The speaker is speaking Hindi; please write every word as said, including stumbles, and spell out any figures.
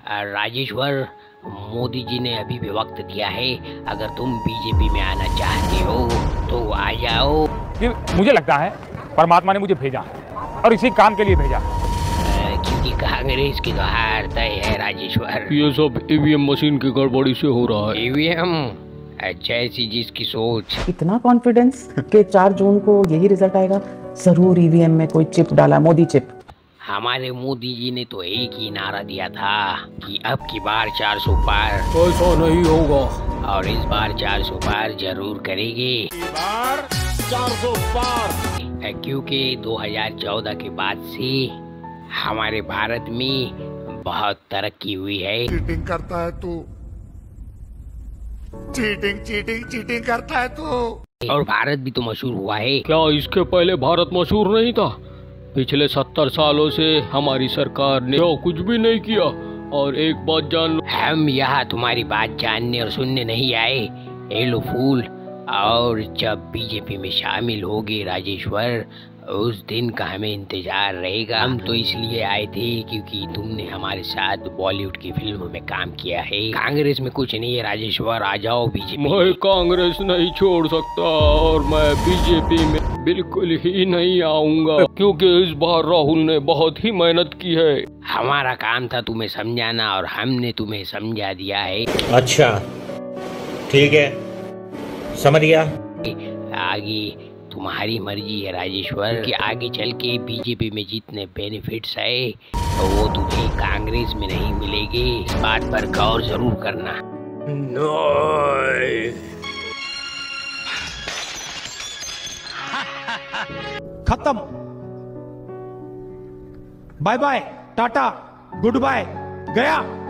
राजेश्वर, मोदी जी ने अभी भी वक्त दिया है। अगर तुम बीजेपी में आना चाहते हो तो आ जाओ। मुझे लगता है परमात्मा ने मुझे भेजा और इसी काम के लिए भेजा, क्योंकि कांग्रेस की तो हार तय है राजेश्वर। ये सब ईवीएम मशीन की गड़बड़ी से हो रहा है। ईवीएम? अच्छा, ऐसी जिसकी सोच। इतना कॉन्फिडेंस कि चार जून को यही रिजल्ट आएगा। जरूर ईवीएम में कोई चिप डाला, मोदी चिप। हमारे मोदी जी ने तो एक ही नारा दिया था कि अब की बार चार सौ पार। ऐसा नहीं होगा, और इस बार चार सौ पार जरूर करेंगे। इस बार चार सौ पार। क्योंकि दो हज़ार चौदह के बाद से हमारे भारत में बहुत तरक्की हुई है। चीटिंग करता है तू, चीटिंग चीटिंग चीटिंग करता है तू। और भारत भी तो मशहूर हुआ है। क्या इसके पहले भारत मशहूर नहीं था? पिछले सत्तर सालों से हमारी सरकार ने तो कुछ भी नहीं किया। और एक बात जान लो, हम यहाँ तुम्हारी बात जानने और सुनने नहीं आए। ए लो फूल। और जब बीजेपी में शामिल होगे राजेश्वर, उस दिन का हमें इंतजार रहेगा। हम तो इसलिए आए थे क्योंकि तुमने हमारे साथ बॉलीवुड की फिल्मों में काम किया है। कांग्रेस में कुछ नहीं है राजेश्वर, आ जाओ बीजेपी। मैं कांग्रेस नहीं छोड़ सकता और मैं बीजेपी में बिल्कुल ही नहीं आऊंगा, क्योंकि इस बार राहुल ने बहुत ही मेहनत की है। हमारा काम था तुम्हें समझाना और हमने तुम्हें समझा दिया है। अच्छा ठीक है, समझ गया। आगे तुम्हारी मर्जी है राजेश्वर कि आगे चल के बीजेपी में जितने बेनिफिट्स है तो वो तुम्हें कांग्रेस में नहीं मिलेंगे। इस बात पर गौर जरूर करना। खत्म। Bye bye, tata, goodbye, गया।